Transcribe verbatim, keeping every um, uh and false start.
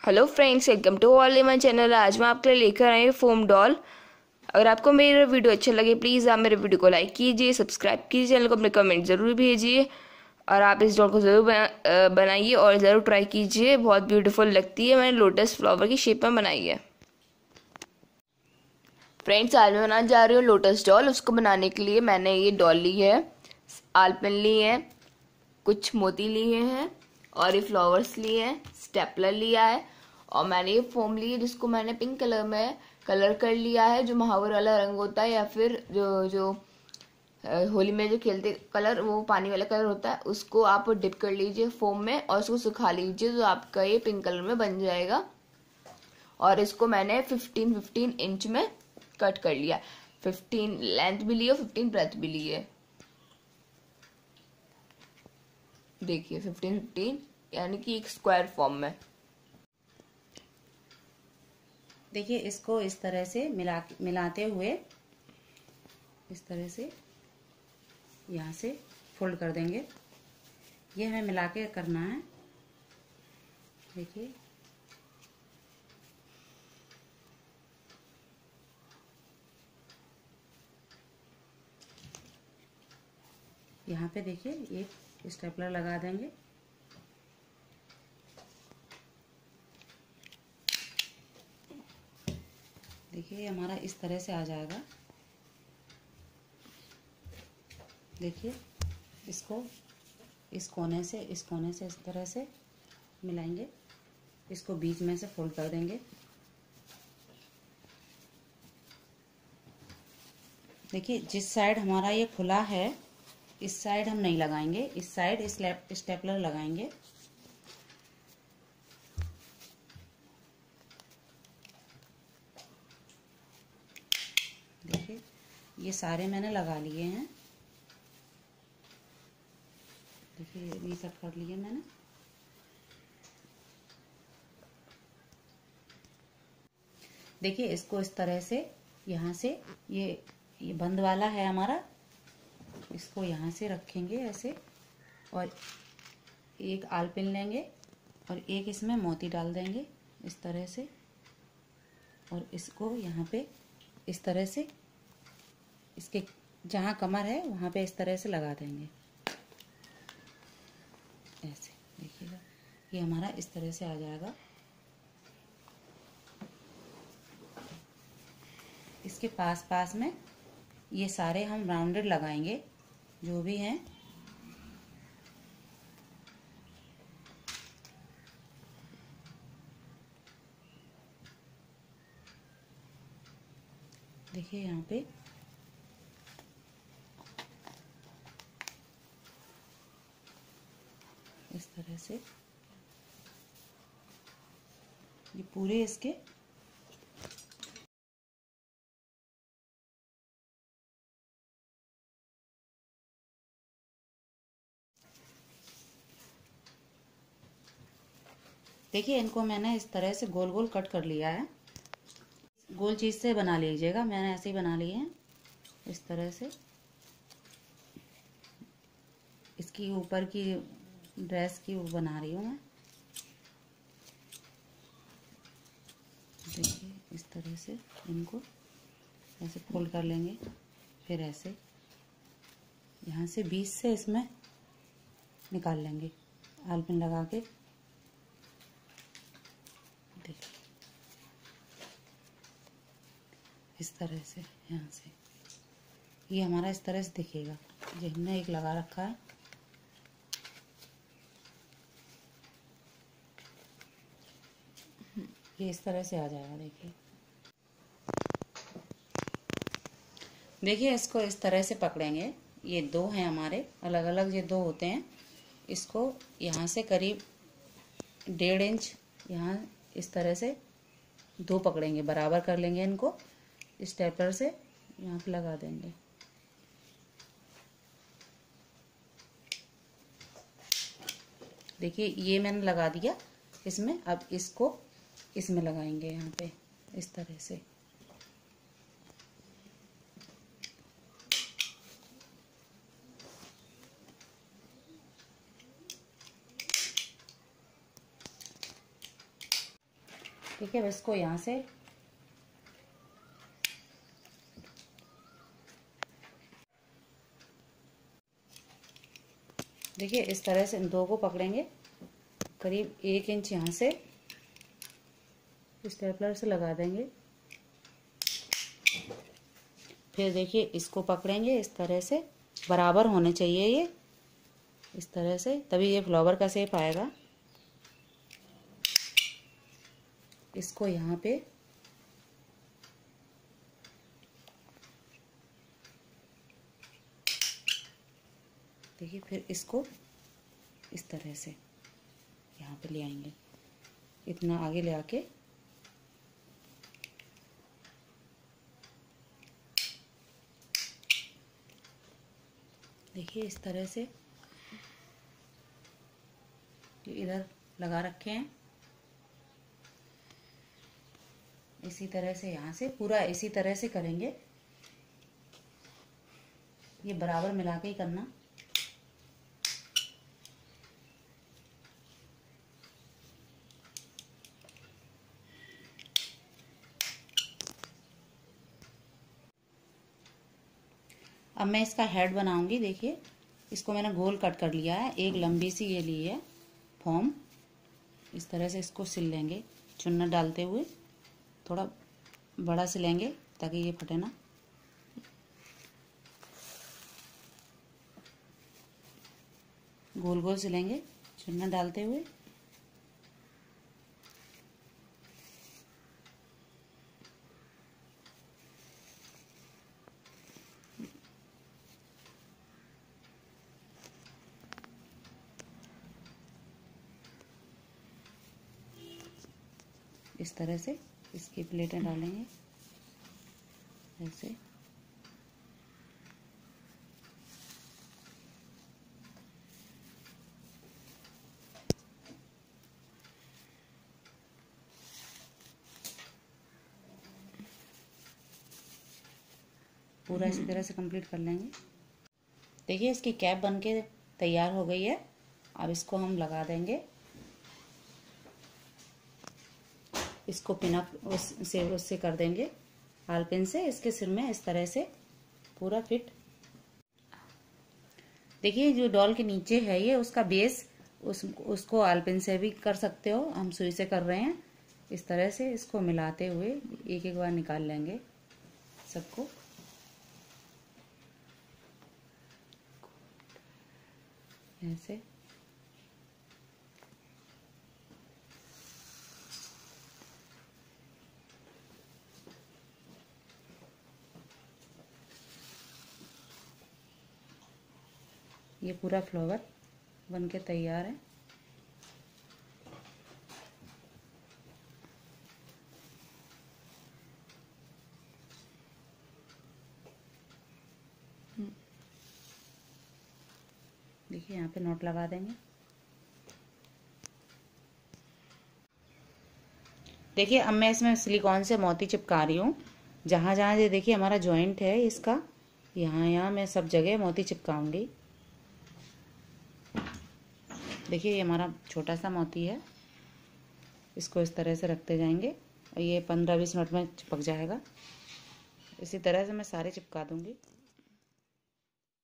Hello friends, welcome to all in my channel. आज मैं आपके लिए लेकर आई हूँ फोम डॉल। अगर आपको मेरा वीडियो अच्छा लगे प्लीज़ आप मेरे वीडियो को लाइक कीजिए, सब्सक्राइब कीजिए, चैनल को अपने कमेंट ज़रूर भेजिए और आप इस डॉल को ज़रूर बना, बनाइए और ज़रूर ट्राई कीजिए। बहुत ब्यूटीफुल लगती है। मैंने लोटस फ्लावर की शेप में बनाई है। फ्रेंड्स, आज मैं बनाने जा रही हूँ लोटस डॉल। उसको बनाने के लिए मैंने ये डॉल ली है, आलपिन ली है, कुछ मोती लिए हैं और ये फ्लावर्स लिए हैं, स्टेपलर लिया है और मैंने ये फोम ली है जिसको मैंने पिंक कलर में कलर कर लिया है, जो महावर वाला रंग होता है या फिर जो जो होली में जो खेलते कलर वो पानी वाला कलर होता है, उसको आप डिप कर लीजिए फोम में और उसको सुखा लीजिए तो आपका ये पिंक कलर में बन जाएगा। और इसको मैंने फिफ्टीन फिफ्टीन इंच में कट कर लिया। फिफ्टीन लेंथ भी ली है, फिफ्टीन ब्रेथ भी ली है। देखिए फिफ्टीन फिफ्टीन यानी कि एक स्क्वायर फॉर्म में। देखिए इसको इस तरह से मिला मिलाते हुए इस तरह से यहाँ से फोल्ड कर देंगे। ये हमें मिला के करना है। देखिए यहाँ पे देखिए एक स्टेपलर लगा देंगे। देखिए हमारा इस तरह से आ जाएगा। देखिए इसको इस कोने से इस कोने से इस तरह से मिलाएंगे, इसको बीच में से फोल्ड कर देंगे। देखिए जिस साइड हमारा ये खुला है इस साइड हम नहीं लगाएंगे, इस साइड स्टेपलर लगाएंगे। देखिए ये सारे मैंने लगा लिए हैं। देखिए ये सब कर लिए मैंने। देखिए इसको इस तरह से यहाँ से ये ये बंद वाला है हमारा, इसको यहाँ से रखेंगे ऐसे और एक आलपिन लेंगे और एक इसमें मोती डाल देंगे इस तरह से और इसको यहाँ पे इस तरह से इसके जहाँ कमर है वहाँ पे इस तरह से लगा देंगे ऐसे। देखिएगा ये हमारा इस तरह से आ जाएगा। इसके पास पास में ये सारे हम राउंडेड लगाएंगे जो भी हैं। देखिए यहाँ पे इस तरह से ये पूरे इसके देखिए इनको मैंने इस तरह से गोल गोल कट कर लिया है। गोल चीज से बना लीजिएगा, मैंने ऐसे ही बना लिए हैं इस तरह से। इसकी ऊपर की ड्रेस की वो बना रही हूँ मैं। देखिए इस तरह से इनको ऐसे फोल्ड कर लेंगे, फिर ऐसे यहाँ से बीच से इसमें निकाल लेंगे आलपिन लगा के। देखिए इस तरह से यहाँ से ये हमारा इस तरह से दिखेगा। ये हमने एक लगा रखा है। ये इस तरह से आ जाएगा। देखिए देखिए इसको इस तरह से पकड़ेंगे। ये दो हैं हमारे अलग अलग, ये दो होते हैं। इसको यहाँ से करीब डेढ़ इंच यहाँ इस तरह से दो पकड़ेंगे, बराबर कर लेंगे इनको, स्टेपलर से यहाँ पे लगा देंगे। देखिए ये मैंने लगा दिया इसमें। अब इसको इसमें लगाएंगे यहाँ पे इस तरह से। ठीक है, अब इसको यहाँ से देखिए इस तरह से इन दो को पकड़ेंगे, करीब एक इंच यहाँ से स्टेपलर से लगा देंगे। फिर देखिए इसको पकड़ेंगे इस तरह से, बराबर होने चाहिए ये, इस तरह से, तभी ये फ्लावर का शेप आएगा। इसको यहाँ पे देखिए, फिर इसको इस तरह से यहाँ पे ले आएंगे, इतना आगे ले आके देखिए इस तरह से इधर लगा रखे हैं। इसी तरह से यहाँ से पूरा इसी तरह से करेंगे, ये बराबर मिला के ही करना। अब मैं इसका हेड बनाऊंगी। देखिए इसको मैंने गोल कट कर लिया है, एक लंबी सी ये ली है फॉर्म, इस तरह से इसको सिल लेंगे चुन्नट डालते हुए, थोड़ा बड़ा सिलेंगे ताकि ये फटे ना। गोल गोल सिलेंगे चुन्नट डालते हुए। इस तरह से इसकी प्लेटें डालेंगे ऐसे। पूरा इसी तरह से कंप्लीट कर लेंगे। देखिए इसकी कैप बनके तैयार हो गई है। अब इसको हम लगा देंगे, इसको पिनअप उससे उससे कर देंगे आल पिन से इसके सिर में, इस तरह से पूरा फिट। देखिए जो डॉल के नीचे है ये उसका बेस, उस उसको आल पिन से भी कर सकते हो, हम सुई से कर रहे हैं। इस तरह से इसको मिलाते हुए एक एक बार निकाल लेंगे सबको। ऐसे ये पूरा फ्लावर बनके तैयार है। देखिए यहाँ पे नोट लगा देंगे। देखिए अब मैं इसमें सिलिकॉन से मोती चिपका रही हूँ। जहाँ जहाँ ये देखिए हमारा जॉइंट है इसका, यहाँ यहाँ मैं सब जगह मोती चिपकाऊंगी। देखिए ये हमारा छोटा सा मोती है, इसको इस तरह से रखते जाएंगे और ये पंद्रह बीस मिनट में चिपक जाएगा। इसी तरह से मैं सारे चिपका दूंगी।